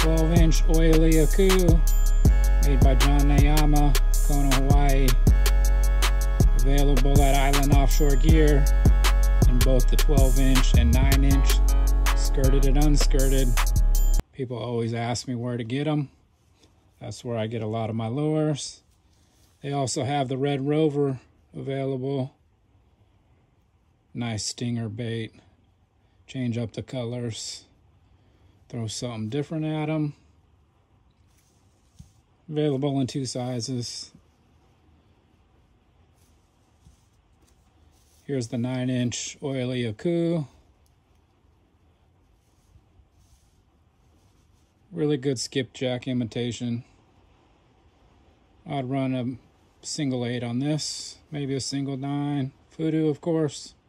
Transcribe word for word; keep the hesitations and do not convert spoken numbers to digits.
twelve inch oily aku made by John Niiyama, Kona, Hawaii. Available at Island Offshore Gear in both the twelve inch and nine inch, skirted and unskirted. People always ask me where to get them. That's where I get a lot of my lures. They also have the red rover available. Nice stinger bait. Change up the colors. Throw something different at them. Available in two sizes. Here's the nine inch oily aku. Really good skipjack imitation. I'd run a single eight on this, maybe a single nine. Voodoo, of course.